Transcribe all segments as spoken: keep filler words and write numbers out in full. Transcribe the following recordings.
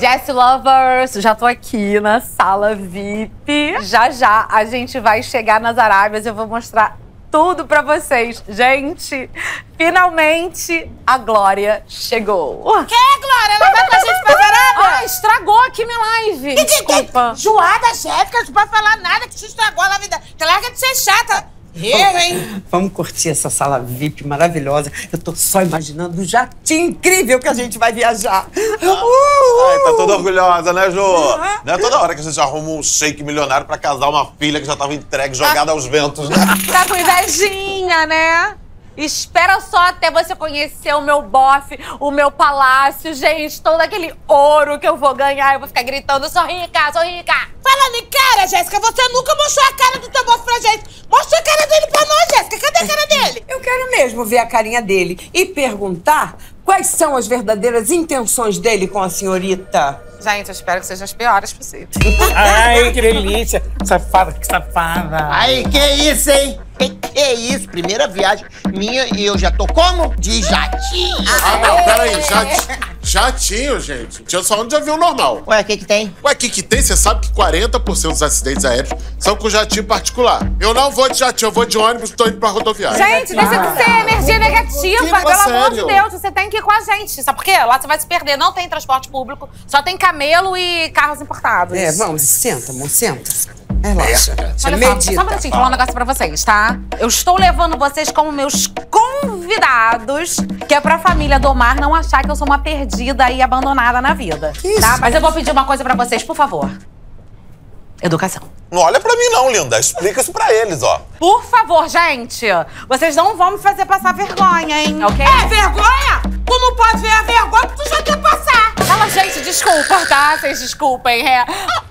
Jess Lovers, já tô aqui na sala V I P. Já já a gente vai chegar nas Arábias e eu vou mostrar tudo pra vocês. Gente, finalmente a Glória chegou. Quem é, Glória? Ela vai com a gente pra Arábia? Ah, estragou aqui minha live. Que, Desculpa. Que, Joada, Jéssica, não pode falar nada que te estragou a vida. Que larga de ser chata. Eu, hein? Vamos curtir essa sala V I P maravilhosa. Eu tô só imaginando o jatinho incrível que a gente vai viajar. Uh! Ai, tá toda orgulhosa, né, Jô? Não é toda hora que a gente arruma um shake milionário pra casar uma filha que já tava entregue, jogada aos ventos, né? Tá com invejinha, né? Espera só até você conhecer o meu bofe, o meu palácio, gente, todo aquele ouro que eu vou ganhar. Eu vou ficar gritando, sou rica, sou rica. Falando em cara, Jéssica, você nunca mostrou a cara do teu bofe pra gente. Mostra a cara dele pra nós, Jéssica. Cadê a cara dele? Eu quero mesmo ver a carinha dele e perguntar quais são as verdadeiras intenções dele com a senhorita. Gente, eu espero que sejam as piores possíveis. Ai, que delícia. Safada, que safada. Ai, que isso, hein? Que, que isso? Primeira viagem minha e eu já tô como? De jatinho. Ah, não, peraí. Jati... Jatinho, gente. Tinha só um de avião normal. Ué, o que que tem? Ué, o que que tem? Você sabe que quarenta por cento dos acidentes aéreos são com jatinho particular. Eu não vou de jatinho, eu vou de ônibus, tô indo pra rodoviária. Gente, deixa de ser energia negativa. Fala Pelo amor sério. de Deus, você tem que ir com a gente. Sabe por quê? Lá você vai se perder. Não tem transporte público, só tem camelo e carros importados. É, vamos, senta, amor, senta. Relaxa. Olha só, Medita. só um minutinho, falar um negócio pra vocês, tá? Eu estou levando vocês como meus convidados, que é pra família do Omar não achar que eu sou uma perdida e abandonada na vida. Que isso? Tá? Mas eu vou pedir uma coisa pra vocês, por favor. Educação. Não olha pra mim não, linda. Explica isso pra eles, ó. Por favor, gente. Vocês não vão me fazer passar vergonha, hein? Ok? É vergonha? Tu não pode ver a vergonha que tu já quer passar. Fala, gente, desculpa, tá? Vocês desculpem, é.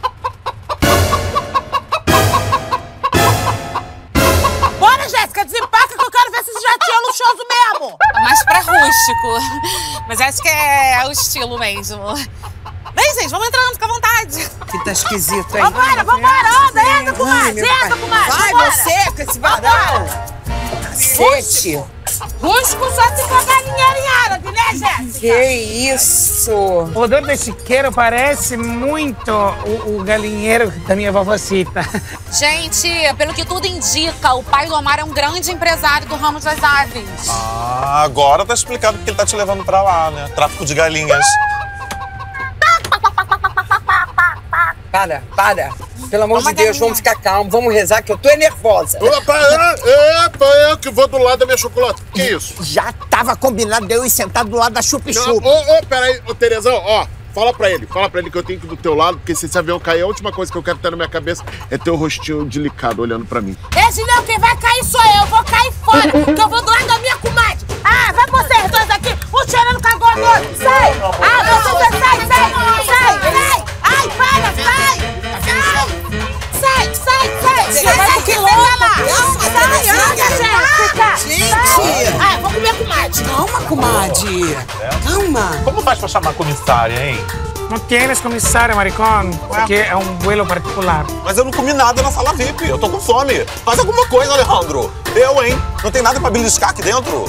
Bora, Jéssica, desempaca que eu quero ver se esse jatinho é luxuoso mesmo. Mais pra rústico. Mas acho que é o estilo mesmo. Vem, gente, vamos entrando, fica à vontade. Que tá esquisito, hein? Vambora, vambora, anda, entra, comadre, meu pai. entra, comadre. Vai vambora. você com esse varão. Cacete. Rústico só se for galinheiro em árabe, né, Jéssica? Que isso? O odor desse chiqueiro parece muito o, o galinheiro da minha vovocita. Gente, pelo que tudo indica, o pai do Omar é um grande empresário do ramo das aves. Ah, agora tá explicado porque ele tá te levando pra lá, né? Tráfico de galinhas. Para, para. Pelo amor de Deus, vamos ficar calmos, vamos rezar que eu tô nervosa. Opa, é, epa, eu que vou do lado da minha chocolate. Que isso? Já tava combinado de eu ir sentado do lado da chup-chup. Ô, ô, peraí, ô, Terezão, ó. Fala pra ele, fala pra ele que eu tenho que ir do teu lado, porque se esse avião cair, a última coisa que eu quero ter na minha cabeça é ter o rostinho delicado olhando pra mim. Esse não, quem vai cair sou eu, vou cair fora, que eu vou do lado da minha comadre. Ah, vai vocês dois aqui, um cheirando cagou no outro, sai! Ah, você sai, sai, sai, sai! Ai, para, sai! Sai, sai, sai, sai! Sai daqui, sai lá! Sai, anda, Jéssica! Gente! Ah, vou comer comadre. Calma, comadre. Calma. Como faz pra chamar a comissária, hein? Não tienes comissário, maricón, porque é um vuelo particular. Mas eu não comi nada na sala V I P. Eu tô com fome. Faz alguma coisa, Alejandro. Eu, hein? Não tem nada pra beliscar aqui dentro?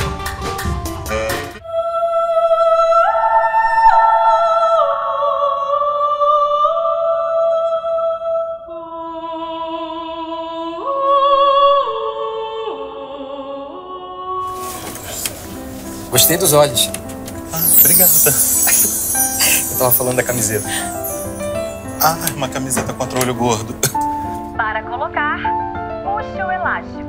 Gostei dos olhos. Ah, obrigada. Eu tava falando da camiseta. Ah, uma camiseta contra o olho gordo. Para colocar, puxe o elástico.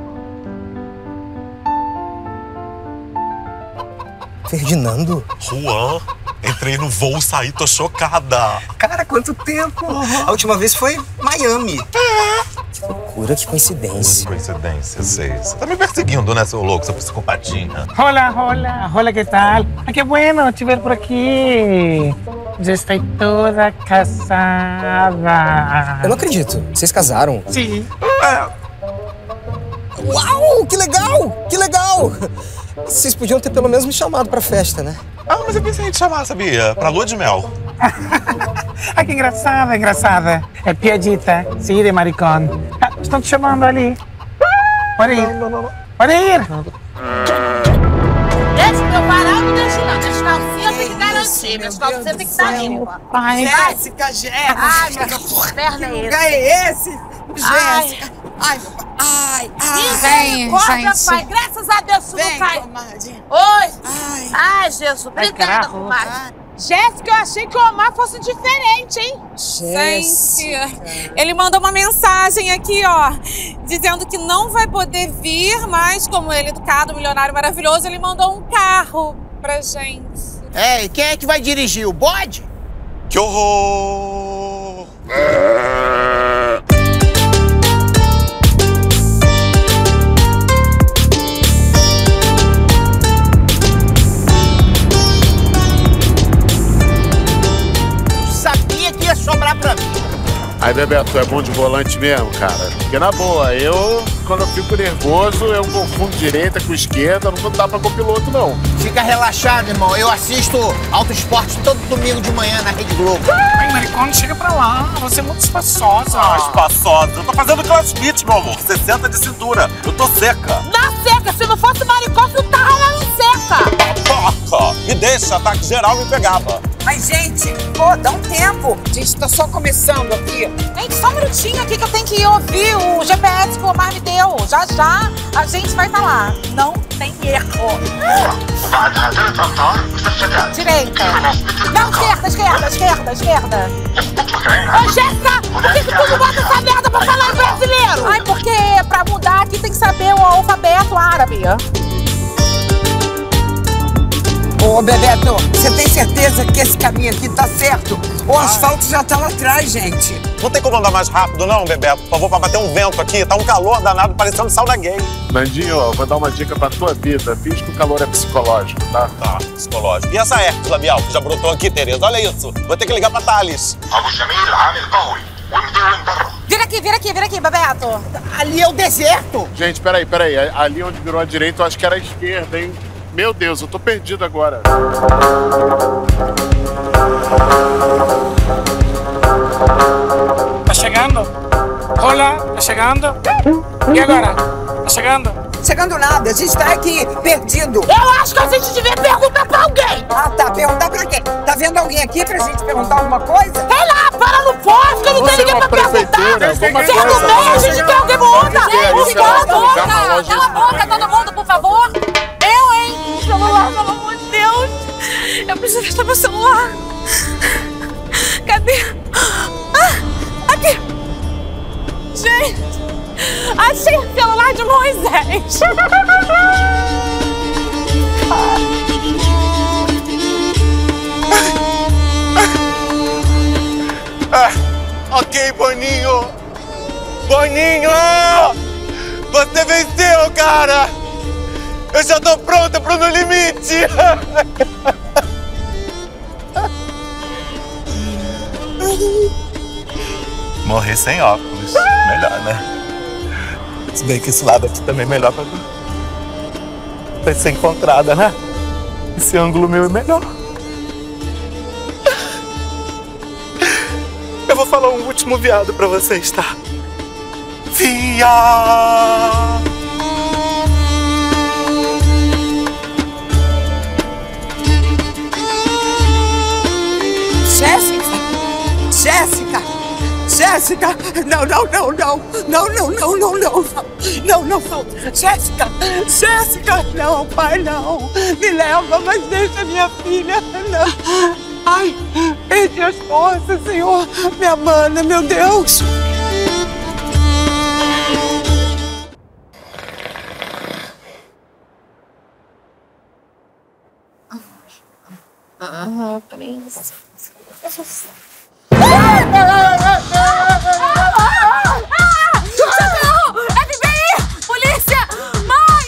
Ferdinando? Juan, entrei no voo, saí, tô chocada. Cara, quanto tempo! A última vez foi Miami. Que loucura, que coincidência. Coincidência, sei. Você tá me perseguindo, né, seu louco, seu psicopatinha? Hola, hola, hola, ¿qué tal? Ah, qué bueno te ver por aqui. Já estou toda casada. Eu não acredito. Vocês casaram? Sim. Uau, que legal! Que legal! Vocês podiam ter pelo menos me chamado pra festa, né? Ah, mas eu pensei em te chamar, sabia? Pra lua de mel. Ah, que engraçada, engraçada. É piadita, sim, de maricón. Ah, estão te chamando ali. Pode ir. Não, não, não. Pode ir. Esse meu varal não deixa não, deixa calcinha, tem que garantir. minutinho, meus calços você tem que dar limpa. Ai, Jéssica, Jéssica. Ai, meu perna Que é lugar esse? é esse? Jéssica. Ai, ai, ai. Vem, Misericórdia, gente. pai. Graças a Deus, isso não Vem, cai. comadre. Oi. Ai. Ai, Jesus. Obrigada, comadre. Jéssica, eu achei que o Omar fosse diferente, hein? Gente, ele mandou uma mensagem aqui, ó, dizendo que não vai poder vir, mas como ele é educado, milionário maravilhoso, ele mandou um carro pra gente. É, e quem é que vai dirigir? O bode? Que horror! Sabia que ia sobrar pra mim. Aí, Bebeto, tu é bom de volante mesmo, cara? Porque na boa, eu, quando eu fico nervoso, eu confundo direita com esquerda, não dá pra copiloto, não. Fica relaxado, irmão. Eu assisto Auto Esporte todo domingo de manhã na Rede Globo. Ai, Maricone, chega pra lá. Você é muito espaçosa. Ah, espaçosa. Eu tô fazendo crossfit, meu amor. sessenta de cintura. Eu tô seca. Na seca, se não fosse maricó, eu tava lá no seca. Babaca! Me deixa, ataque geral me pegava. Mas, gente, pô, dá um tempo. A gente tá só começando aqui. Gente, só um minutinho aqui que eu tenho que ir ouvir o G P S que o Omar me deu. Já, já, a gente vai estar lá. Não tem erro. Direita. Não, esquerda, esquerda, esquerda, esquerda. Ô, Jéssica, por que, que tu não bota essa merda pra falar em brasileiro? Ai, porque pra mudar aqui tem que saber o alfabeto árabe. Ô, Bebeto, você tem certeza que esse caminho aqui tá certo? O asfalto já tá lá atrás, gente. Não tem como andar mais rápido, não, Bebeto? Por favor, pra bater um vento aqui. Tá um calor danado, parecendo sauna gay. Nandinho, ó, vou dar uma dica pra tua vida. Finge que o calor é psicológico, tá? Tá, psicológico. E essa herpes labial que já brotou aqui, Tereza? Olha isso. Vou ter que ligar pra Thales. Vira aqui, vira aqui, vira aqui, Bebeto. Ali é o deserto. Gente, peraí, peraí. Ali onde virou a direita, eu acho que era a esquerda, hein? Meu Deus, eu tô perdido agora. Tá chegando? Olá, tá chegando? E agora? Tá chegando? Chegando nada, a gente tá aqui, perdido. Eu acho que a gente devia perguntar pra alguém. Ah, tá, perguntar pra quem? Tá vendo alguém aqui pra gente perguntar alguma coisa? Sei lá, para no posto, que não tem ninguém pra perguntar. Se é no meio, a gente tem alguém muda. Gente, cala a boca! Cala a boca, todo mundo, por favor! Eu, hein? Celular, pelo amor de Deus! Eu preciso achar meu celular! Cadê? Ah, aqui! Gente! Achei o celular de Moisés! Ah, ok, Boninho! Boninho! Você venceu, cara! Eu já tô pronta pro No Limite! Morrer sem óculos. Melhor, né? Se bem que esse lado aqui também é melhor pra, pra ser encontrada, né? Esse ângulo meu é melhor. Eu vou falar um último viado pra vocês, tá? Viado! Jéssica! Jéssica! Jéssica! Não, não, não, não! Não, não, não, não, não! Não, não, não! Jéssica! Jéssica! Não, pai, não! Me leva, mas deixa minha filha! Não! Ai! Perdi as forças, Senhor! Minha mana, meu Deus! Ah, please. Socorro! F B I! Polícia! Mãe!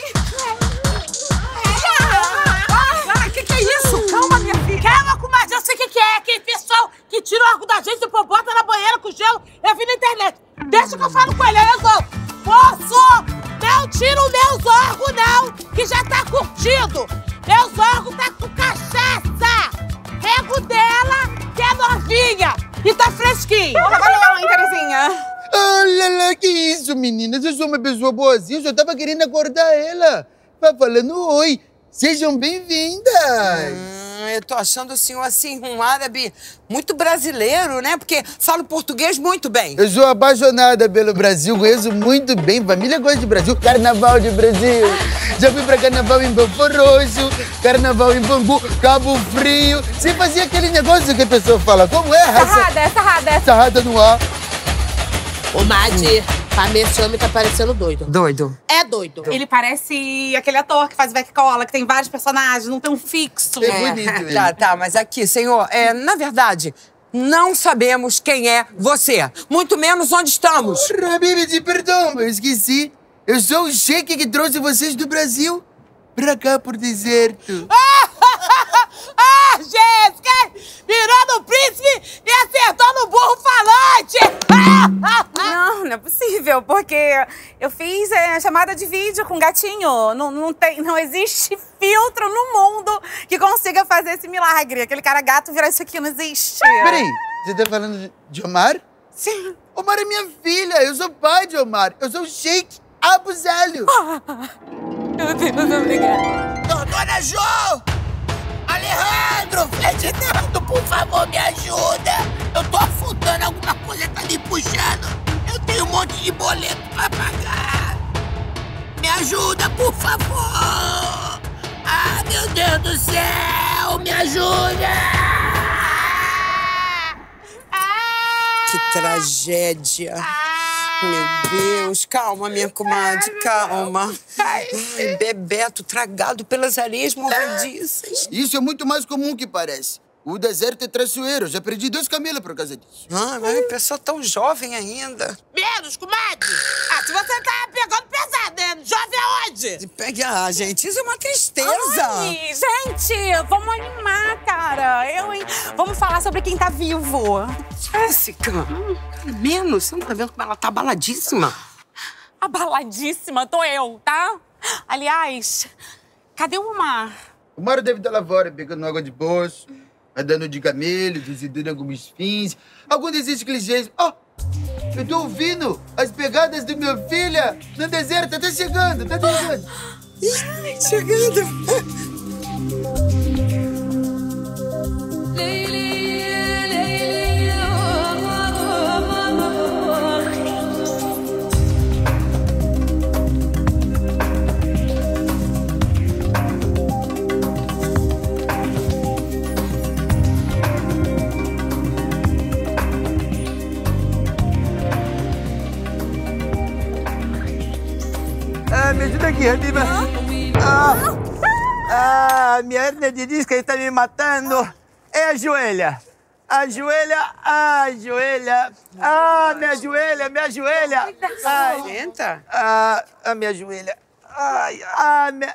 Ah, que que é isso? Calma, minha filha. Calma, comadre. Eu sei o que que é. Aquele pessoal que tira o arco da gente e pô, bota na banheira com gelo. Eu vi na internet. Deixa que eu falo com ele, eu resolvo. Moço! Não tira os meus órgãos, não, que já tá curtido. Meus órgãos tá com cachaça. Rego dela, que é novinha e tá fresquinho. Olha, valeu, hein, Terezinha? Olha lá, que isso, meninas? Eu sou uma pessoa boazinha, eu só tava querendo acordar ela. Vai falando oi. Sejam bem-vindas. eu tô achando o senhor, assim, um árabe muito brasileiro, né? Porque fala português muito bem. Eu sou apaixonada pelo Brasil, conheço muito bem. Família gosta de Brasil. Carnaval de Brasil. Já fui pra carnaval em Belfort Roxo, carnaval em Bangu, Cabo Frio. Você fazia aquele negócio que a pessoa fala, como é? Sarrada, é sarrada, é sarrada no ar. Ô, Madi, pra mim esse homem tá parecendo doido. Doido? É doido. Ele parece aquele ator que faz Vai Que Cola, que tem vários personagens, não tem um fixo. É bonito. Tá, tá, mas aqui, senhor, é, na verdade, não sabemos quem é você. Muito menos onde estamos. Habibi, perdão, eu esqueci. Eu sou o cheque que trouxe vocês do Brasil pra cá por deserto. Ah, Jéssica! Virou no príncipe e acertou no burro falante! Não, não é possível, porque eu fiz é, chamada de vídeo com gatinho. Não, não, tem, não existe filtro no mundo que consiga fazer esse milagre. Aquele cara gato virar isso aqui, não existe. Peraí, você tá falando de, de Omar? Sim. Omar é minha filha, eu sou pai de Omar. Eu sou o Sheik Abu Zélio. Meu Deus, obrigada. Dona Jo! Alejandro, Ferdinando, por favor, me ajuda. Eu tô afundando, alguma coisa tá me puxando. Eu tenho um monte de boleto pra pagar. Me ajuda, por favor. Ah, meu Deus do céu, me ajuda. Que tragédia. Meu Deus, calma, minha comadre, calma. Ai, Bebeto tragado pelas areias movediças. Isso é muito mais comum que parece. O deserto é traiçoeiro. Eu já perdi dois camelos por causa disso. Ah, mas é uma pessoa tão jovem ainda. Menos, comadre! Ah, se você tá pegando pesado, né? Jovem aonde? Pegue, ah, gente, isso é uma tristeza. Ai, gente, vamos animar, cara. Eu, hein? Vamos falar sobre quem tá vivo. Jéssica, menos, você não tá vendo como ela tá abaladíssima? Abaladíssima tô eu, tá? Aliás, cadê o Omar? O Mar deve estar lá fora, pegando água de bolso, andando de camelo, visitando alguns fins. Algum desses clichês. Ó, oh, eu tô ouvindo as pegadas do meu filho no deserto. Tá chegando, tá chegando. Ih, chegando. Ah, me ajuda aqui, Habiba. Ah, ah, minha hernia de disco está me matando. É a joelha. A joelha, a joelha. Ah, minha joelha, minha joelha. Ai, Senta. ah, a minha joelha. Ai, ah, minha...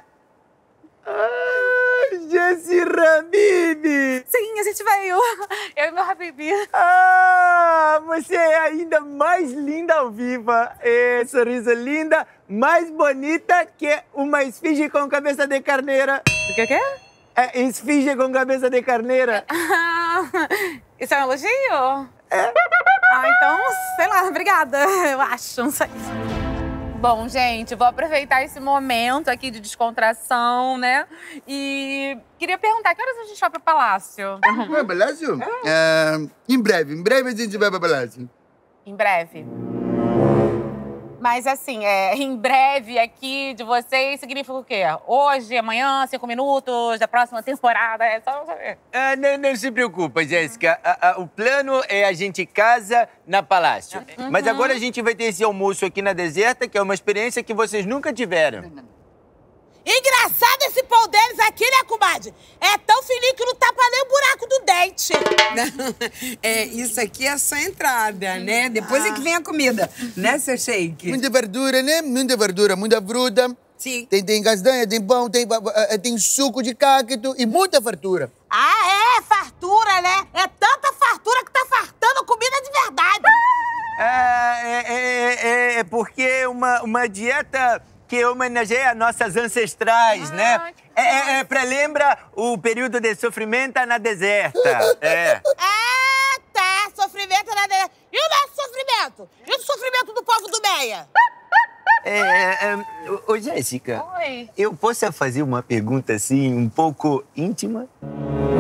Ah, Jessi Habibi. Sim, a gente veio. Eu e meu Habibi. Ah, você é ainda mais linda ao vivo. É, sorriso linda, mais bonita que uma esfinge com cabeça de carneira. O que que é? É, esfinge com cabeça de carneira. Ah, isso é um elogio? É. Ah, então, sei lá, obrigada, eu acho, não sei. Bom, gente, vou aproveitar esse momento aqui de descontração, né? E queria perguntar, que horas a gente vai pro palácio? Vai pro palácio? É, em breve, em breve a gente vai pro palácio. Em breve. Mas assim, é, em breve aqui de vocês significa o quê? Hoje, amanhã, cinco minutos, da próxima temporada, é só saber. Ah, não, não se preocupa, Jéssica. Ah, ah, o plano é a gente casa na palácio. Uhum. Mas agora a gente vai ter esse almoço aqui na deserta, que é uma experiência que vocês nunca tiveram. Engraçado esse pão deles aqui, né, comadre? É tão fininho que não tapa nem o buraco do dente. É, isso aqui é só a entrada, né? Depois é que vem a comida, né, seu Sheik? Muita verdura, né? Muita verdura, muita fruta. Sim. Tem, tem castanha, tem pão, tem, tem suco de cacto e muita fartura. Ah, é? Fartura, né? É tanta fartura que tá fartando comida de verdade. Ah, é, é, é, é porque uma, uma dieta que homenageia nossas ancestrais, ah, né? É, é, é pra lembrar o período de sofrimento na deserta. É. Ah, tá. Sofrimento na deserta. E o nosso sofrimento? E o sofrimento do povo do Meia? É, é, ô, Jéssica. Oi. Eu posso fazer uma pergunta, assim, um pouco íntima?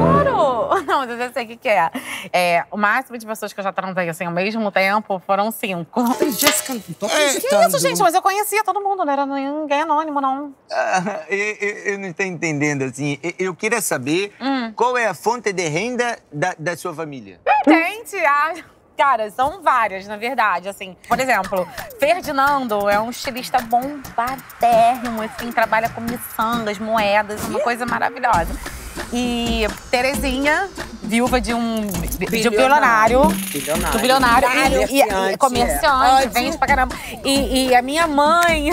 Juro! Não, mas eu sei o que, que é. é. O máximo de pessoas que eu já transei assim ao mesmo tempo foram cinco. Jéssica, não tô é, Que isso, gente? Mas eu conhecia todo mundo, não era ninguém anônimo, não. Ah, eu, eu, eu não estou entendendo, assim. Eu, eu queria saber hum. qual é a fonte de renda da, da sua família. Gente, a... Cara, são várias, na verdade, assim. Por exemplo, Ferdinando é um estilista bombadérrimo, assim, trabalha com miçangas, moedas, uma coisa maravilhosa. E Terezinha, viúva de um, de um bilionário. Bilionário. Do bilionário. Comerciante, E, e, comerciante, é. vende pra caramba. E, e a minha mãe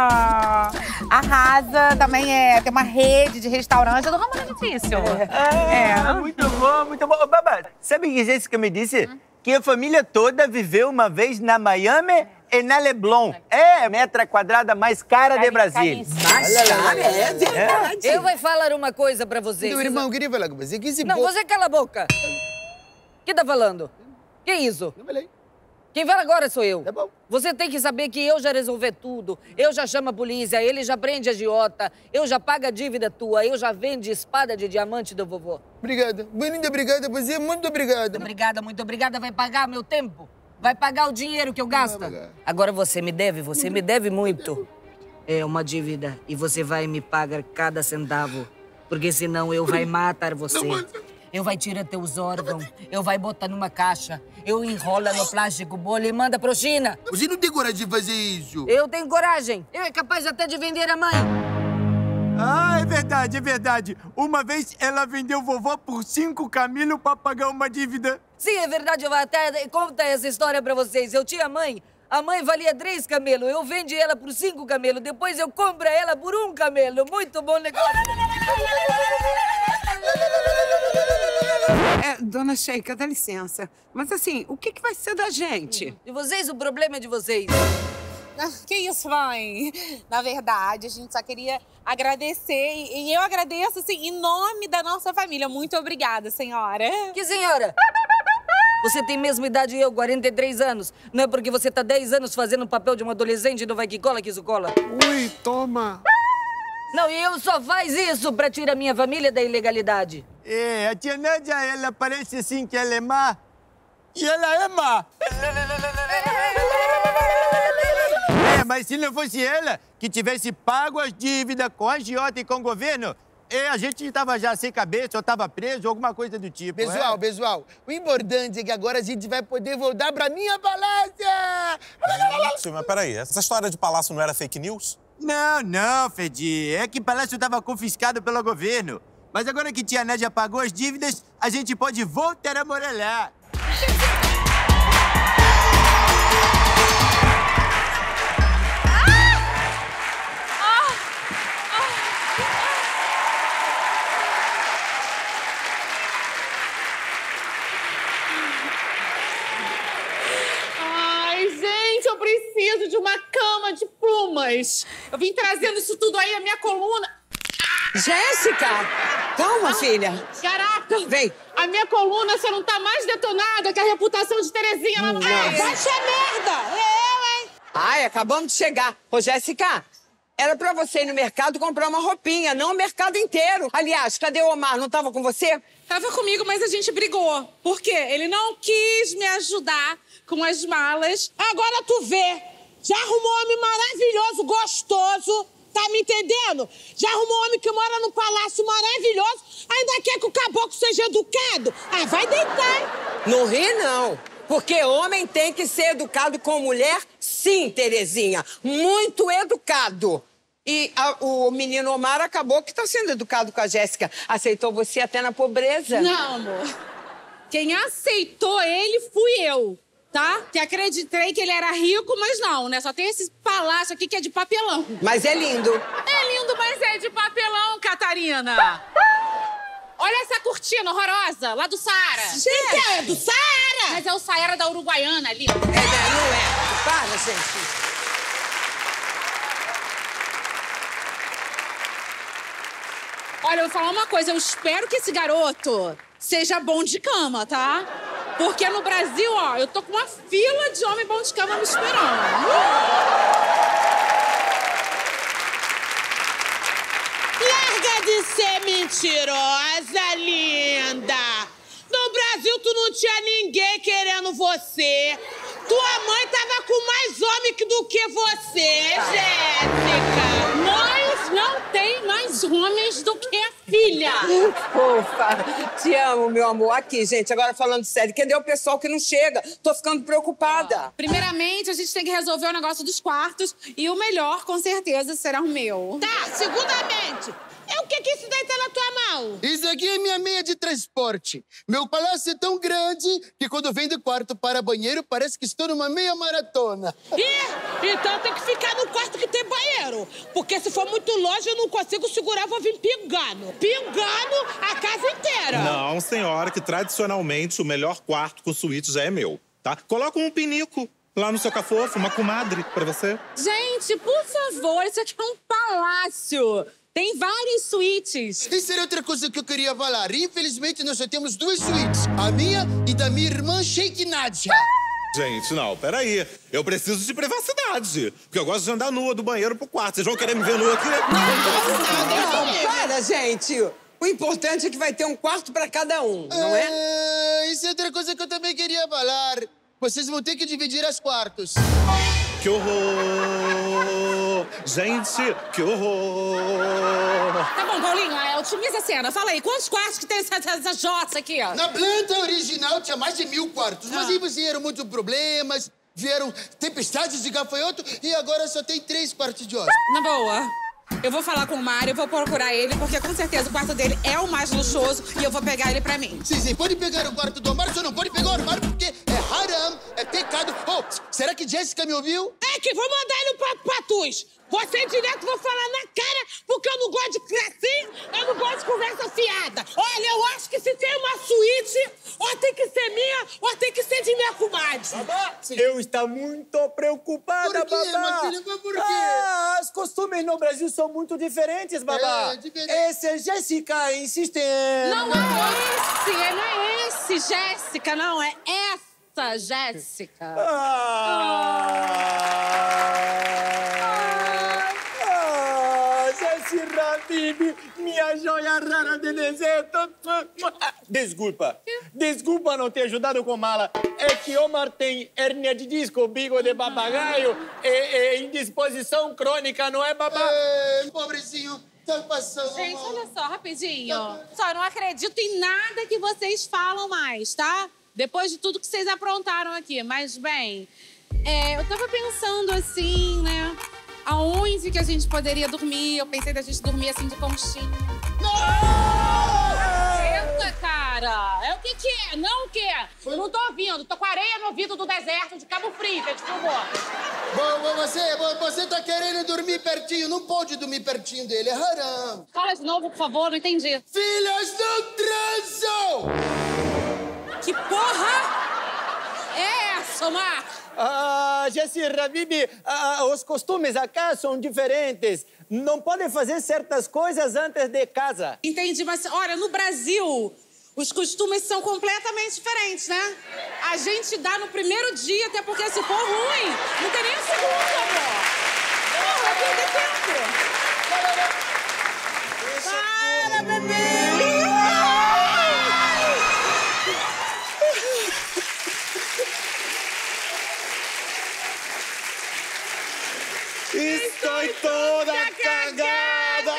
arrasa, também é, tem uma rede de restaurante, é do ramo alimentício. É. é. Muito bom, muito bom. Babá, sabe o que a Jéssica me disse? Hum? Que a família toda viveu uma vez na Miami e na Leblon. É a metra quadrada mais cara de Brasil. Mais cara? É verdade. Eu vou falar uma coisa pra vocês. Meu irmão, eu queria falar com você. Que esse Não, po... você cala a boca. O que tá falando? Que isso? Eu falei. Quem fala agora sou eu. Tá bom. Você tem que saber que eu já resolvi tudo. Eu já chamo a polícia, ele já prende a agiota, eu já pago a dívida tua, eu já vendo espada de diamante do vovô. Obrigada. Muito obrigada, você. Muito obrigada. Muito obrigada, muito obrigada. Vai pagar meu tempo. Vai pagar o dinheiro que eu gasto. Agora você me deve, você me deve muito. É uma dívida e você vai me pagar cada centavo. Porque senão eu vai matar você. Eu vai tirar teus órgãos, eu vai botar numa caixa, eu enrola no plástico bolha e manda pro China. Você não tem coragem de fazer isso? Eu tenho coragem. Eu é capaz até de vender a mãe. Ah, é verdade, é verdade. Uma vez ela vendeu vovó por cinco camelos pra pagar uma dívida. Sim, é verdade. Eu vou até contar essa história pra vocês. Eu tinha mãe. A mãe valia três camelos. Eu vendi ela por cinco camelos. Depois eu compro ela por um camelo. Muito bom negócio. É, dona Sheika, dá licença. Mas assim, o que, que vai ser da gente? De vocês, o problema é de vocês. Ah, que isso, mãe? Na verdade, a gente só queria agradecer. E, e eu agradeço, assim, em nome da nossa família. Muito obrigada, senhora. Que senhora? Você tem a mesma idade que eu, quarenta e três anos. Não é porque você tá dez anos fazendo o papel de uma adolescente e não vai que cola que isso cola? Ui, toma. Não, e eu só faz isso pra tirar minha família da ilegalidade. É, a tia Nádia, ela parece assim que ela é má. E ela é má. É, mas se não fosse ela que tivesse pago as dívidas com a agiota e com o governo, é, a gente tava já sem cabeça, ou tava preso, ou alguma coisa do tipo. Pessoal, é? pessoal, o importante é que agora a gente vai poder voltar pra minha palácia! Sim, mas peraí, essa história de palácio não era fake news? Não, não, Fedi. É que o palácio tava confiscado pelo governo. Mas agora que tia Nádia pagou as dívidas, a gente pode voltar a morar lá. Ai, gente, eu preciso de uma cama de plumas. Eu vim trazendo isso tudo aí, a minha coluna... Jéssica! Calma, ah, filha. Caraca! Vem. A minha coluna, você não tá mais detonada que a reputação de Terezinha lá no Nossa. Baixa merda! Eu, hein? Ai, acabamos de chegar. Ô, Jéssica, era pra você ir no mercado comprar uma roupinha, não o mercado inteiro. Aliás, cadê o Omar? Não tava com você? Tava comigo, mas a gente brigou. Por quê? Ele não quis me ajudar com as malas. Agora tu vê. Já arrumou um homem maravilhoso, gostoso. Tá me entendendo? Já arrumou um homem que mora num palácio maravilhoso, ainda quer que o caboclo seja educado? Ah, vai deitar! Não ri, não. Porque homem tem que ser educado com mulher, sim, Terezinha. Muito educado. E a, o menino Omar acabou que tá sendo educado com a Jéssica. Aceitou você até na pobreza. Não, amor. Quem aceitou ele fui eu. Tá? Que acreditei que ele era rico, mas não, né? Só tem esse palácio aqui que é de papelão. Mas é lindo. É lindo, mas é de papelão, Catarina. Olha essa cortina horrorosa, lá do Saara. Gente, é do Saara! Mas é o Saara da Uruguaiana ali. É, não é. Para, gente. Olha, eu vou falar uma coisa. Eu espero que esse garoto seja bom de cama, tá? Porque no Brasil, ó, eu tô com uma fila de homem bom de cama me esperando. Larga de ser mentirosa, linda! não tinha ninguém querendo você. Tua mãe tava com mais homem do que você, Jéssica. Nós não tem mais homens do que a filha. Fofa, te amo, meu amor. Aqui, gente, agora falando sério, cadê o pessoal que não chega? Tô ficando preocupada. Primeiramente, a gente tem que resolver o negócio dos quartos e o melhor, com certeza, será o meu. Tá, segundamente, é o que que isso daí tá na tua mão? Isso aqui é minha meia de transporte. Meu palácio é tão grande que quando vem do quarto para banheiro parece que estou numa meia maratona. Ih, então tem que ficar no quarto que tem banheiro. Porque se for muito longe eu não consigo segurar, vou vir pingando. Pingando a casa inteira. Não, senhora, que tradicionalmente o melhor quarto com suíte já é meu, tá? Coloca um pinico lá no seu cafofo, uma comadre pra você. Gente, por favor, isso aqui é um palácio. Tem várias suítes. Isso era outra coisa que eu queria falar. Infelizmente, nós só temos duas suítes. A minha e da minha irmã Sheikh Nadia. Gente, não, peraí. Eu preciso de privacidade. Porque eu gosto de andar nua do banheiro pro quarto. Vocês vão querer me ver nua aqui? Não, para, gente. O importante é que vai ter um quarto pra cada um, não é? é? Isso é outra coisa que eu também queria falar. Vocês vão ter que dividir as quartos. Que horror! Gente, que horror! Tá bom, Paulinho, é, otimiza a cena. Fala aí, quantos quartos que tem essa, essa jossa aqui, ó? Na planta original tinha mais de mil quartos, mas Ah. aí vieram muitos problemas, vieram tempestades de gafanhoto e agora só tem três quartos de hóspede. Na boa. Eu vou falar com o Mário, eu vou procurar ele, porque com certeza o quarto dele é o mais luxuoso e eu vou pegar ele pra mim. Sim, sim, pode pegar o quarto do Omar, só não pode pegar o armário porque é haram, é pecado. Oh, será que Jéssica me ouviu? É que vou mandar ele pra Patus. Você direto vou falar na cara, porque eu não gosto de crescer, eu não gosto de conversa fiada. Olha, eu acho que se tem uma suíte, ou tem que ser minha, ou tem que ser de minha comadre. Babá, eu estou muito preocupada, Por quê, babá. Matilha? Mas por quê? Ah, os costumes no Brasil são muito diferentes, babá. É, diferente. Esse é Jéssica insistente. Não é esse, não é esse, Jéssica, não, é essa, Jéssica. Ah, Jéssica Rabibi, minha joia rara de deserto. Desculpa. Desculpa não ter ajudado com mala. É que Omar tem hérnia de disco, bico de papagaio e, e indisposição crônica, não é, babá? É, pobrezinho, tá passando Gente, mal. olha só, rapidinho. Só, eu não acredito em nada que vocês falam mais, tá? Depois de tudo que vocês aprontaram aqui. Mas, bem, é, eu tava pensando assim, né? Aonde que a gente poderia dormir? Eu pensei da gente dormir assim de conchinha. Eita, cara! É o que que é? Não o que é? Eu não tô ouvindo. Tô com areia no ouvido do deserto de Cabo Frio, por favor. Bom, bom, você, bom, você tá querendo dormir pertinho, não pode dormir pertinho dele, é haram. Fala de novo, por favor, não entendi. Filhas não transam! Que porra é essa, Omar? Ah, Jéssica Rabibi, ah, os costumes acá são diferentes. Não podem fazer certas coisas antes de casa. Entendi, mas olha, no Brasil, os costumes são completamente diferentes, né? A gente dá no primeiro dia, até porque se for ruim, não tem nem o segundo, amor. Porra, vai perder tempo. Para, bebê! Estou toda cagada!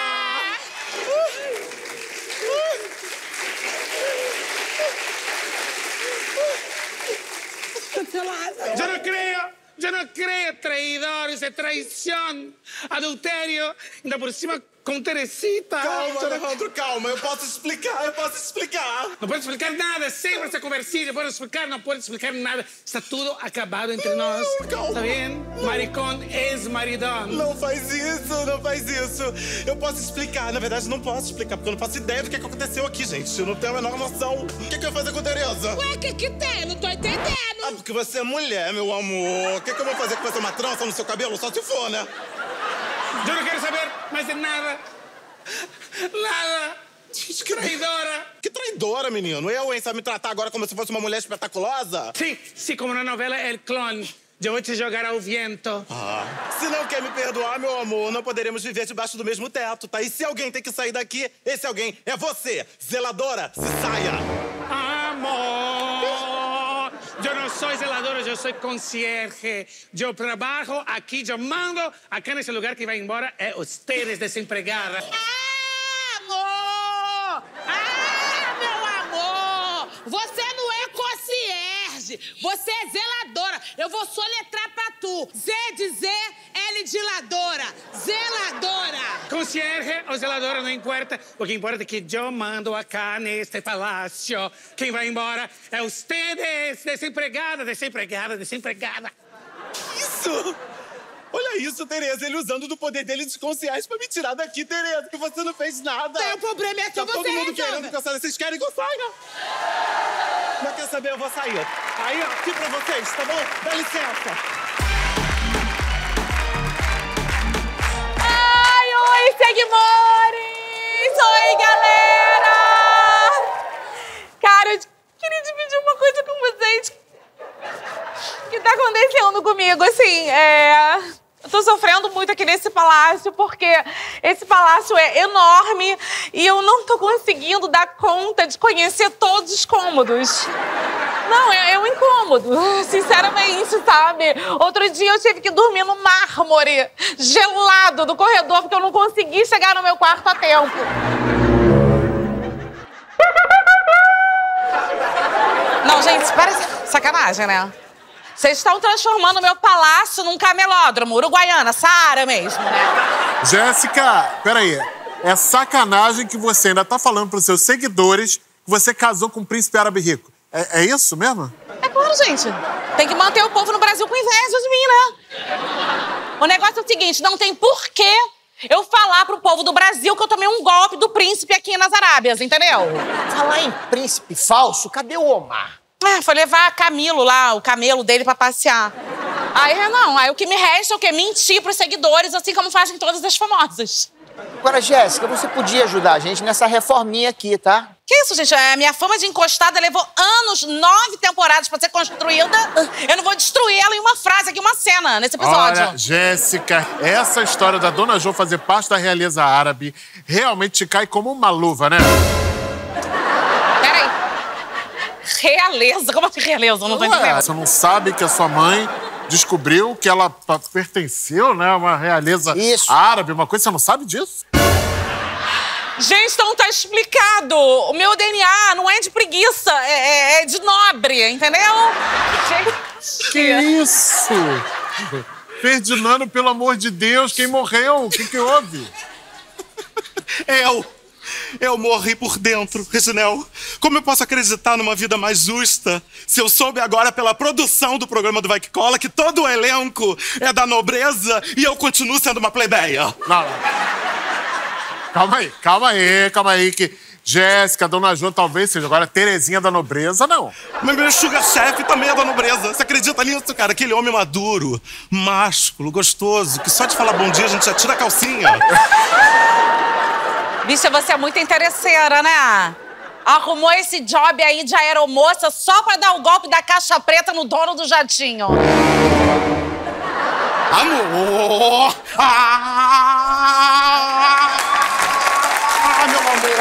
Yo no creo, yo no creo, traidores, é traição, adultério, ainda por cima com Teresita. Calma, Alejandro, calma. Eu posso explicar, eu posso explicar. Não pode explicar nada, sempre essa conversinha, pode explicar, não pode explicar nada. Está tudo acabado entre nós. Calma. Está bem? Maricón es maridón. Não faz isso, não faz isso. Eu posso explicar, na verdade não posso explicar, porque eu não faço ideia do que aconteceu aqui, gente. Eu não tenho a menor noção. O que, que eu vou fazer com a Tereza? Ué, o que que tem? Não tô entendendo. Ah, porque você é mulher, meu amor. O que, que eu vou fazer com você? Uma trança no seu cabelo? Só se for, né? Eu não quero saber mais de nada. Nada. Traidora. Que traidora, menino? Eu, hein? Você vai me tratar agora como se fosse uma mulher espetaculosa? Sim, sim, como na novela El Clon. Eu vou te jogar ao vento. Ah. Se não quer me perdoar, meu amor, não poderemos viver debaixo do mesmo teto, tá? E se alguém tem que sair daqui, esse alguém é você. Zeladora, se saia. Amor. amor. Yo no soy zeladora, yo soy concierge. Yo trabajo aquí, yo mando. Acá nesse lugar que vai embora é ustedes desempregadas. Amor! Ah, meu amor! Você não é concierge, você é zeladora. Eu vou soletrar pra tu. Z de Z, L de ladora. Zeladora. Concierge ou zeladora não importa. O que importa é que eu mando acá neste palácio. Quem vai embora é ustedes, desempregada, desempregada, desempregada. Isso! Olha isso, Tereza, ele usando do poder dele de concierge pra me tirar daqui, Tereza, que você não fez nada. Tem um problema é que tá você todo mundo resolve. querendo que eu saia. Vocês querem que eu saia? Não quer saber, eu vou sair. Aí, ó, aqui pra vocês, tá bom? Dá licença. Ai, oi, seguidores! Oi, galera! Cara, eu queria dividir uma coisa com vocês. O que tá acontecendo comigo, assim, é... Eu tô sofrendo muito aqui nesse palácio, porque esse palácio é enorme e eu não tô conseguindo dar conta de conhecer todos os cômodos. Não, é, é um incômodo, sinceramente, sabe? Outro dia eu tive que dormir no mármore gelado do corredor, porque eu não consegui chegar no meu quarto a tempo. Não, gente, parece sacanagem, né? Vocês estão transformando o meu palácio num camelódromo, Uruguaiana, Saara mesmo, né? Jéssica, peraí. É sacanagem que você ainda tá falando pros seus seguidores que você casou com um príncipe árabe rico. É, é isso mesmo? É claro, gente. Tem que manter o povo no Brasil com inveja de mim, né? O negócio é o seguinte, não tem porquê eu falar pro povo do Brasil que eu tomei um golpe do príncipe aqui nas Arábias, entendeu? Falar em príncipe falso, cadê o Omar? Ah, foi levar Camilo lá, o camelo dele, pra passear. Aí, não, aí o que me resta é o quê? Mentir pros seguidores, assim como fazem todas as famosas. Agora, Jéssica, você podia ajudar a gente nessa reforminha aqui, tá? Que isso, gente? A minha fama de encostada levou anos, nove temporadas pra ser construída. Eu não vou destruir ela em uma frase aqui, uma cena, nesse episódio. Olha, Jéssica, essa história da Dona Jo fazer parte da realeza árabe realmente te cai como uma luva, né? Peraí. Realeza? Como assim realeza? Eu não tô Ué, entendendo. você não sabe que a sua mãe descobriu que ela pertenceu, né, a uma realeza Isso. árabe, uma coisa, você não sabe disso? Gente, então tá explicado. O meu D N A não é de preguiça, é, é de nobre, entendeu? Gente. Que isso? Ferdinando, pelo amor de Deus, quem morreu? O que que houve? Eu. Eu morri por dentro, Reginel. Como eu posso acreditar numa vida mais justa se eu soube agora pela produção do programa do Vai Que Cola que todo o elenco é da nobreza e eu continuo sendo uma plebeia? Não, não. Calma aí, calma aí, calma aí, que Jéssica, Dona Jo talvez seja agora Terezinha da nobreza, não. Mas meu sugar chef também é da nobreza. Você acredita nisso, cara? Aquele homem maduro, másculo, gostoso, que só de falar bom dia a gente já tira a calcinha. Bicha, você é muito interesseira, né? Arrumou esse job aí de aeromoça só pra dar o golpe da caixa preta no dono do jatinho. Amor! Ah, ah meu amor!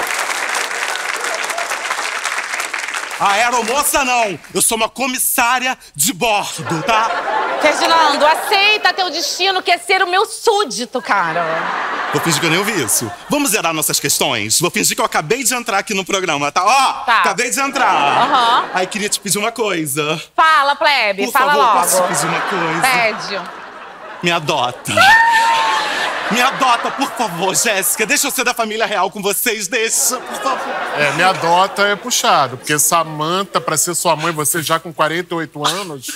A aeromoça não! Eu sou uma comissária de bordo, tá? Ferdinando, aceita teu destino, que é ser o meu súdito, cara. Vou fingir que eu nem ouvi isso. Vamos zerar nossas questões? Vou fingir que eu acabei de entrar aqui no programa, tá? Ó, Tá. acabei de entrar. Aham. Aí queria te pedir uma coisa. Fala, plebe, Por fala favor, logo. posso te pedir uma coisa? Pede. Me adota. Me adota, por favor, Jéssica. Deixa eu ser da família real com vocês, deixa, por favor. É, me adota é puxado, porque Samanta, pra ser sua mãe, você já com quarenta e oito anos...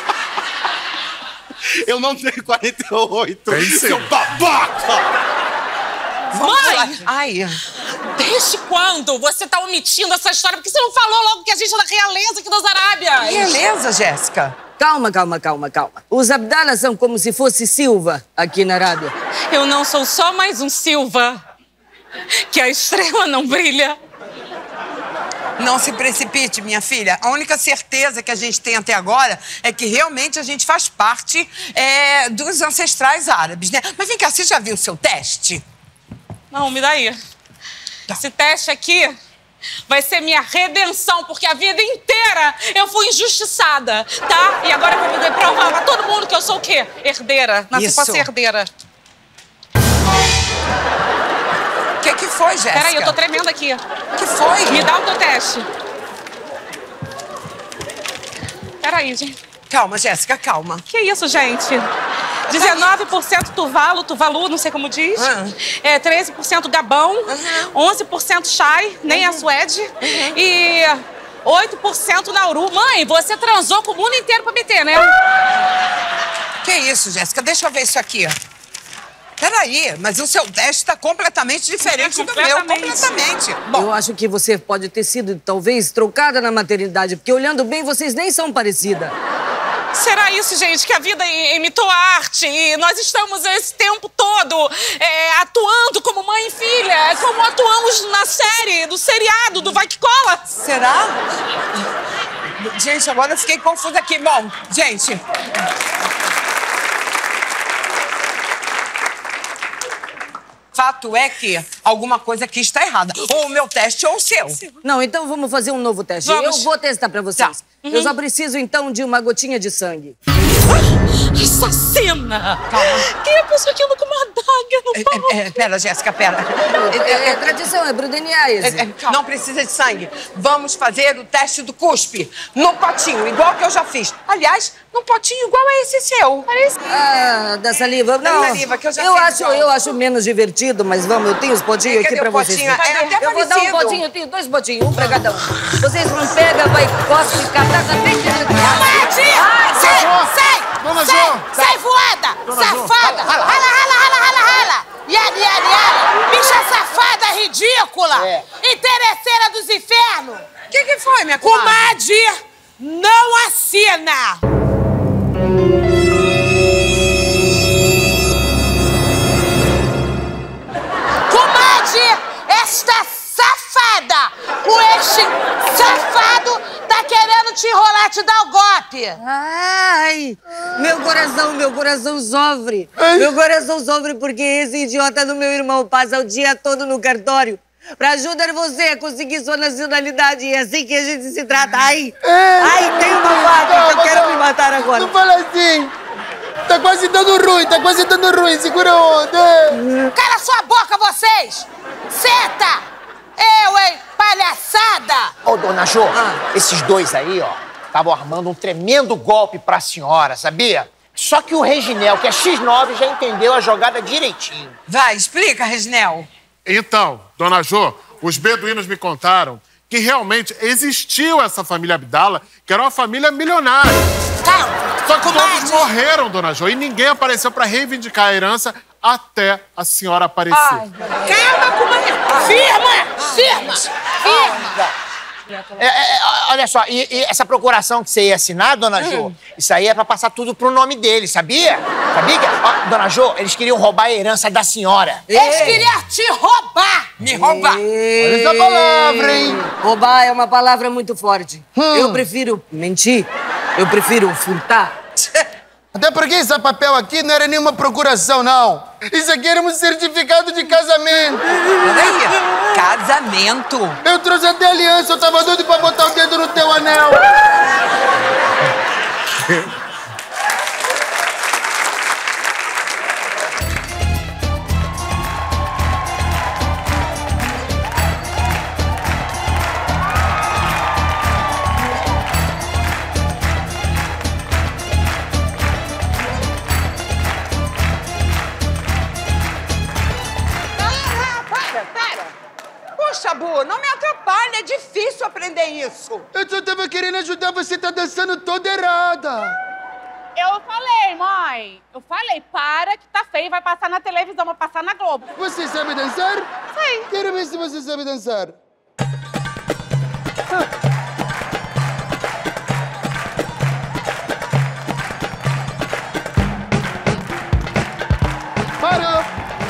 Eu não tenho quarenta e oito. Tem sim. Seu babaca! Mãe! Ai. Desde quando você tá omitindo essa história? Por que você não falou logo que a gente é da realeza aqui das Arábias? Realeza, Jéssica? Calma, calma, calma, calma. Os Abdala são como se fosse Silva aqui na Arábia. Eu não sou só mais um Silva. Que a estrela não brilha. Não se precipite, minha filha. A única certeza que a gente tem até agora é que realmente a gente faz parte é, dos ancestrais árabes, né? Mas vem cá, você já viu o seu teste? Não, me dá aí. Esse teste aqui vai ser minha redenção, porque a vida inteira eu fui injustiçada, tá? E agora eu vou me provar pra todo mundo que eu sou o quê? Herdeira. Nasci Isso. pra ser herdeira. O que que foi, Jéssica? Peraí, eu tô tremendo aqui. O que foi? Me dá o teu teste. Peraí, gente. Calma, Jéssica, calma. Que isso, gente? dezenove por cento Tuvalu, Tuvalu, não sei como diz. Uhum. É, treze por cento Gabão. Uhum. onze por cento Chai, nem uhum. a Suede. Uhum. E oito por cento Nauru. Mãe, você transou com o mundo inteiro pra meter, né? Que isso, Jéssica? Deixa eu ver isso aqui. Peraí, mas o seu teste tá completamente diferente é completamente. do meu, completamente. Bom, eu acho que você pode ter sido, talvez, trocada na maternidade, porque olhando bem, vocês nem são parecidas. Será isso, gente, que a vida imitou a arte e nós estamos esse tempo todo é, atuando como mãe e filha, como atuamos na série, do seriado, do Vai Que Cola? Será? Gente, agora eu fiquei confusa aqui. Bom, gente... Fato é que alguma coisa aqui está errada. Ou o meu teste ou o seu. Não, então vamos fazer um novo teste. Vamos. Eu vou testar pra vocês. Tá. Uhum. Eu só preciso, então, de uma gotinha de sangue. Assassina! Calma. Quem é a pessoa que anda com uma adaga no pau? É, é, pera, Jéssica, pera. É, é, é tradição, é pro D N A esse. É, é, não precisa de sangue. Vamos fazer o teste do cuspe. No potinho, igual que eu já fiz. Aliás, num potinho igual a esse seu. Parece... Ah, da saliva. Da Não, saliva, que eu já eu fiz acho, eu acho menos divertido, mas vamos, eu tenho os potinhos aqui pra vocês. É até eu vou dar um potinho, eu tenho dois potinhos, um pra cada um. Vocês não pegam, vai, cospe, catata, bem direito. Mate! Sai! Sai! Sai! Sai voada! Dona Safada! Rala, rala, rala, rala, rala! Yada, yada, yada! Bicha safada, ridícula! É. Interesseira dos infernos! O que que foi, minha comadre? Comadre, não assina! Comadre, esta safada com este safado tá querendo te enrolar, te dar o golpe. Ai, meu coração, meu coração sofre. Ai. Meu coração sofre porque esse idiota do meu irmão passa o dia todo no cartório pra ajudar você a conseguir sua nacionalidade. E é assim que a gente se trata. Ai, ai, tem uma vaca que eu quero me matar agora. Não fala assim. Tá quase dando ruim, tá quase dando ruim. Segura a onda. Cala sua boca, vocês! Senta! Eu, hein? Palhaçada! Ô, dona Jo, ah. esses dois aí, ó, estavam armando um tremendo golpe pra senhora, sabia? Só que o Reginel, que é X nove, já entendeu a jogada direitinho. Vai, explica, Reginel. Então, dona Jo, os beduínos me contaram que realmente existiu essa família Abdala, que era uma família milionária. Calma! Só que comadre. todos morreram, dona Jo, e ninguém apareceu pra reivindicar a herança até a senhora aparecer. Ai, calma, comadre! Firma! Firma! Firma! É, é, olha só, e, e essa procuração que você ia assinar, dona hum. Jo, isso aí é pra passar tudo pro nome dele, sabia? Sabia que, ó, dona Jo, eles queriam roubar a herança da senhora. Eles queriam te roubar! Me roubar! Ei. Olha essa palavra, hein? Roubar é uma palavra muito forte. Hum. Eu prefiro mentir, eu prefiro furtar. Até porque esse papel aqui não era nenhuma procuração, não. Isso aqui era um certificado de casamento. Peraí, casamento? Eu trouxe até aliança, eu tava doido pra botar o dedo no teu anel. Poxa, Bu, não me atrapalha, é difícil aprender isso. Eu só tava querendo ajudar, você tá dançando toda errada. Eu falei, mãe. Eu falei, para que tá feio, vai passar na televisão, vai passar na Globo. Você sabe dançar? Sei. Quero ver se você sabe dançar. Parou!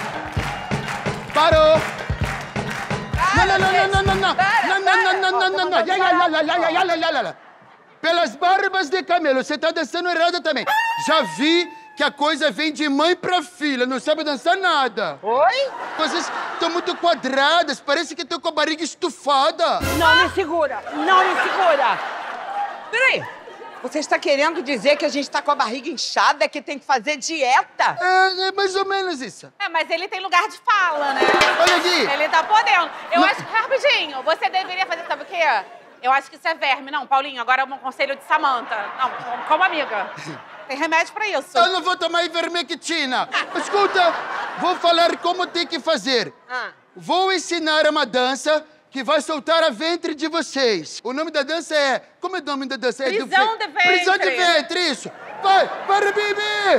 Parou! Não, não, não, não, não, não, não, não, não, não, não, não, não, não, pelas barbas de camelo, você tá dançando errado também. Já vi que a coisa vem de mãe pra filha, não sabe dançar nada. Oi? Vocês estão muito quadradas. Parece que estão com a barriga estufada. Não me segura! Não me segura! Peraí. Você está querendo dizer que a gente está com a barriga inchada, que tem que fazer dieta? É, é mais ou menos isso. É, mas ele tem lugar de fala, né? Olha aqui. Ele tá podendo. Eu Não. acho que, rapidinho, você deveria fazer, sabe o quê? Eu acho que isso é verme. Não, Paulinho, agora é um conselho de Samantha. Não, como amiga. Tem remédio pra isso. Eu não vou tomar ivermectina. Escuta, vou falar como tem que fazer. Ah. Vou ensinar uma dança que vai soltar a ventre de vocês. O nome da dança é... Como é o nome da dança? É do Prisão fe- de ventre. Prisão de ventre, isso. Vai, para, Bibi!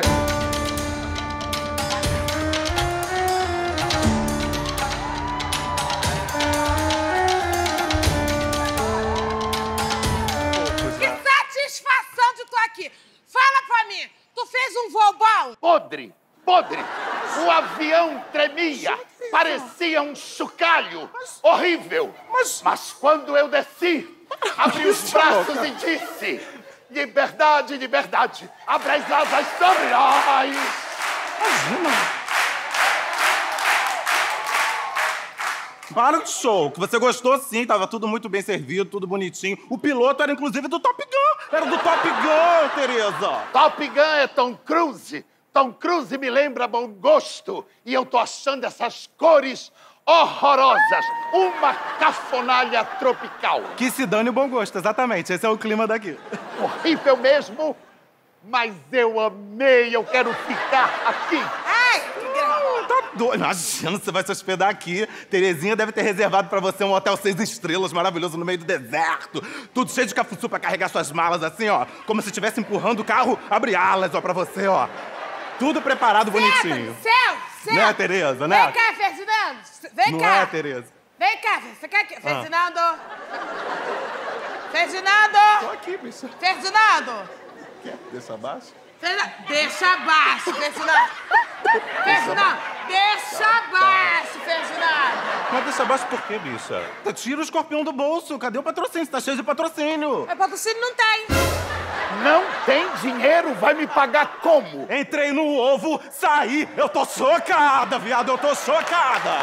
Que satisfação de tu aqui. Fala pra mim, tu fez um voo bom? Podre, podre. O avião tremia, parecia um chocalho. Horrível. Mas, mas quando eu desci, abri os braços e disse: liberdade, liberdade. Abra as asas sobre nós. Imagina. Para de show, que você gostou sim, tava tudo muito bem servido, tudo bonitinho. O piloto era inclusive do Top Gun, era do Top Gun, Tereza. Top Gun é Tom Cruise. Tom Cruise me lembra bom gosto. E eu tô achando essas cores horrorosas. Uma cafonalha tropical. Que se dane o bom gosto, exatamente. Esse é o clima daqui. Horrível mesmo, mas eu amei. Eu quero ficar aqui. Ai, que Não, tá doido. Imagina, você vai se hospedar aqui. Terezinha deve ter reservado pra você um hotel seis estrelas maravilhoso no meio do deserto. Tudo cheio de cafuçu pra carregar suas malas assim, ó. Como se estivesse empurrando o carro, abre alas, ó, pra você, ó. Tudo preparado bonitinho. Céu, céu. Né, Tereza, né? Vem cá, Ferdinando. Vem Não cá. é, Tereza? Vem cá, você quer que... Ah. Ferdinando. Ferdinando. Tô aqui, bicho. Ferdinando. Quer? Deixa abaixo? Ferna- Deixa abaixo, Ferdinando. Ferdinando, deixa abaixo, Ferdinando. Mas deixa abaixo por quê, bicha? Tira o escorpião do bolso. Cadê o patrocínio? Você tá cheio de patrocínio. É patrocínio, não tem. Não tem dinheiro? Vai me pagar como? Entrei no ovo, saí. Eu tô chocada, viado. Eu tô chocada.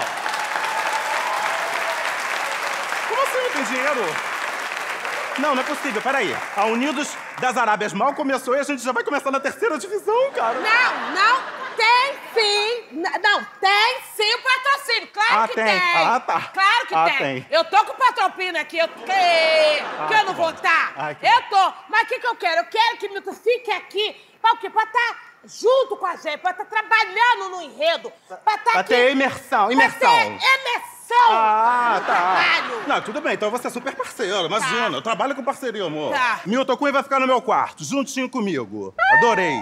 Como assim não tem dinheiro? Não, não é possível. Peraí. A Unidos das Arábias mal começou e a gente já vai começar na terceira divisão, cara. Não, não tem sim. N- Não, tem sim o patrocínio. Claro Ah, que tem. tem. Ah, tá. Claro que Ah, tem. tem. Eu tô com o patrocínio aqui. Eu, que, que eu não vou estar. Ai, que Eu tô. Mas o que, que eu quero? Eu quero que tu fique aqui. Pra o quê? Pra estar junto com a gente. Pra estar trabalhando no enredo. Pra estar Pra aqui. ter imersão, imersão. Pra ter imersão. Ah, tá. Trabalho. Não, tudo bem, então você é super parceiro, imagina. Eu trabalho com parceria, amor. Tá. Milton Cunha vai ficar no meu quarto, juntinho comigo. Adorei.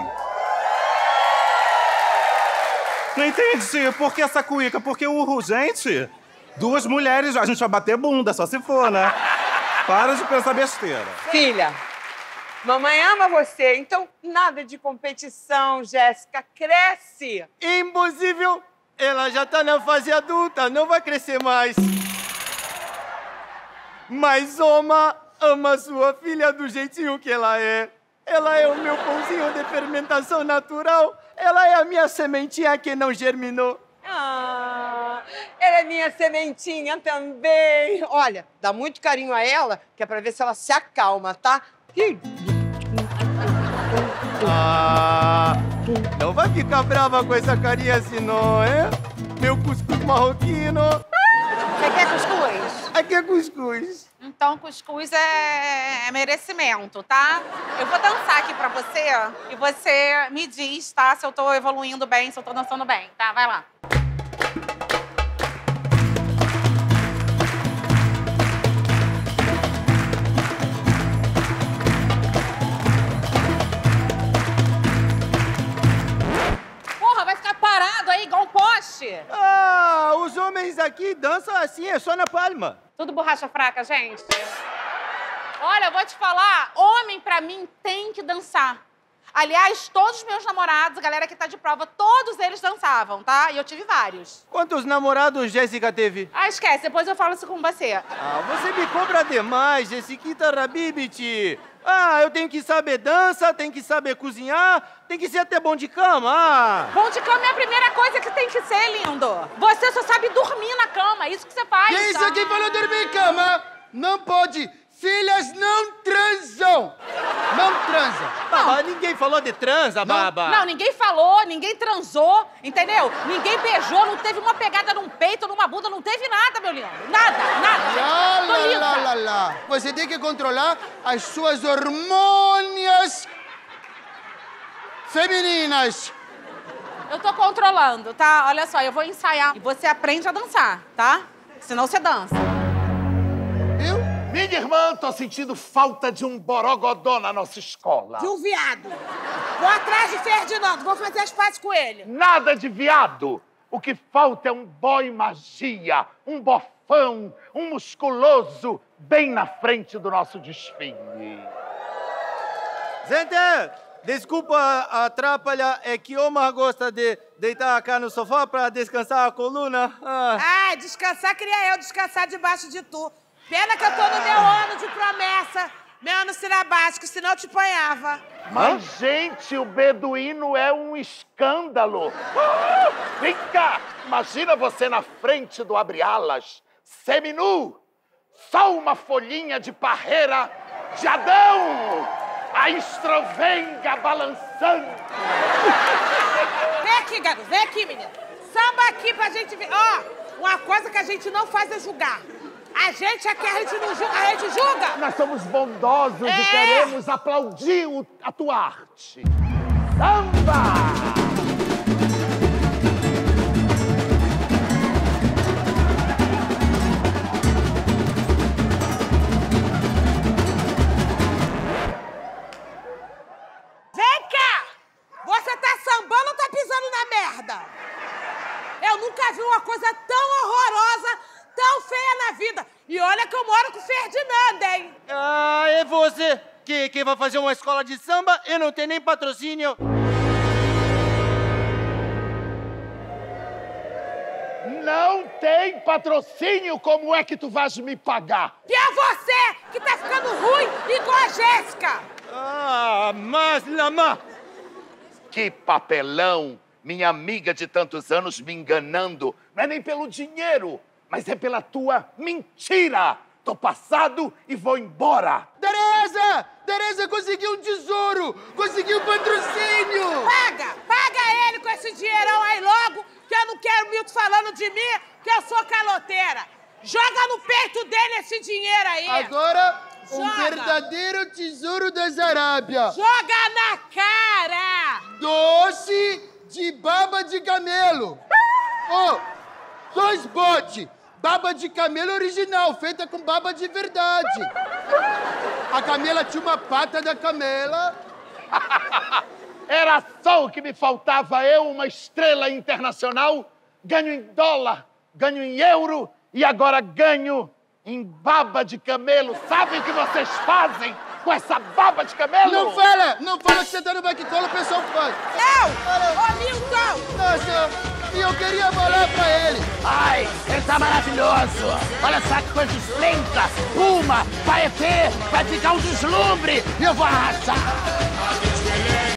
Não entendi. Por que essa cuíca? Porque o... Gente, duas mulheres, a gente vai bater bunda, só se for, né? Para de pensar besteira. Filha, mamãe ama você, então nada de competição, Jéssica. Cresce! Impossível! Ela já tá na fase adulta, não vai crescer mais. Mas Oma ama sua filha do jeitinho que ela é. Ela é o meu pãozinho de fermentação natural. Ela é a minha sementinha que não germinou. Ah, ela é minha sementinha também. Olha, dá muito carinho a ela, que é pra ver se ela se acalma, tá? Ih. Ah, não vai ficar brava com essa carinha assim, não, é? Meu cuscuz marroquino. Você quer cuscuz? Aqui é cuscuz. Então, cuscuz é, é merecimento, tá? Eu vou dançar aqui pra você e você me diz, tá? Se eu tô evoluindo bem, se eu tô dançando bem, tá? Vai lá. Porra, vai ficar parado aí igual um poste. Ah, os homens aqui dançam assim, é só na palma. Tudo borracha fraca, gente. Olha, eu vou te falar, homem pra mim tem que dançar. Aliás, todos os meus namorados, a galera que tá de prova, todos eles dançavam, tá? E eu tive vários. Quantos namorados Jéssica teve? Ah, esquece, depois eu falo isso com você. Ah, você me cobra demais, Jessiquita Rabibiti. Ah, eu tenho que saber dança, tenho que saber cozinhar, tem que ser até bom de cama. Ah. Bom de cama é a primeira coisa que tem que ser, lindo. Você só sabe dormir na cama, é isso que você faz. Que isso aqui falou dormir em cama? Não pode. Filhas não transam. Não transam. Baba, ninguém falou de transa, Baba. Não, ninguém falou, ninguém transou, entendeu? Ninguém beijou, não teve uma pegada num peito, numa bunda, não teve nada, meu lindo. Nada, nada. Lá, Tô lá, lisa. lá, lá, lá. Você tem que controlar as suas hormônias femininas. Eu tô controlando, tá? Olha só, eu vou ensaiar e você aprende a dançar, tá? Senão você dança. Minha irmã, tô sentindo falta de um borogodó na nossa escola. De um viado. Vou atrás de Ferdinando, vou fazer as pazes com ele. Nada de viado. O que falta é um boy magia, um bofão, um musculoso, bem na frente do nosso desfile. Gente, desculpa atrapalhar, é que Omar gosta de deitar cá no sofá pra descansar a coluna. Ah, Ah, descansar queria eu descansar debaixo de tu. Pena que eu tô no meu ano de promessa, meu ano sinabático, senão eu te apanhava. Mas, gente, o beduíno é um escândalo. Ah, vem cá! Imagina você na frente do abre-alas, seminu, só uma folhinha de parreira de Adão, a estrovenga balançando. Vem aqui, garoto, vem aqui, menina. Samba aqui pra gente ver. Ó, uma coisa que a gente não faz é julgar. A gente é que a gente não julga, a gente julga. Nós somos bondosos É. e queremos aplaudir o- a tua arte. Samba! Vem cá! Você tá sambando ou tá pisando na merda? Eu nunca vi uma coisa tão horrorosa, tão feia na vida. E olha que eu moro com o Ferdinando, hein? ah, é você que, que vai fazer uma escola de samba e não tem nem patrocínio. Não tem patrocínio, como é que tu vais me pagar? E é você que tá ficando ruim igual a Jéssica. Ah, mas, Lama. Que papelão! Minha amiga de tantos anos me enganando. Não é nem pelo dinheiro, mas é pela tua mentira. Tô passado e vou embora. Tereza! Tereza conseguiu um tesouro! Conseguiu patrocínio! Paga! Paga ele com esse dinheirão aí logo, que eu não quero Milton falando de mim, que eu sou caloteira. Joga no peito dele esse dinheiro aí. Agora, um Joga. verdadeiro tesouro das Arábias. Joga na cara! Doce de baba de camelo. Oh, dois botes. Baba de camelo original, feita com baba de verdade. A camela tinha uma pata da camela. Era só o que me faltava. Eu, uma estrela internacional, ganho em dólar, ganho em euro e agora ganho em baba de camelo. Sabe o que vocês fazem com essa baba de camelo? Não fala! Não fala que você tá no backcola, o pessoal faz. Não! Ô, Milton! Nossa, e eu queria falar pra ele. Ai, ele tá maravilhoso. Olha só que coisa esplêndida. Uma, vai ter, vai ficar um deslumbre. E eu vou arrasar.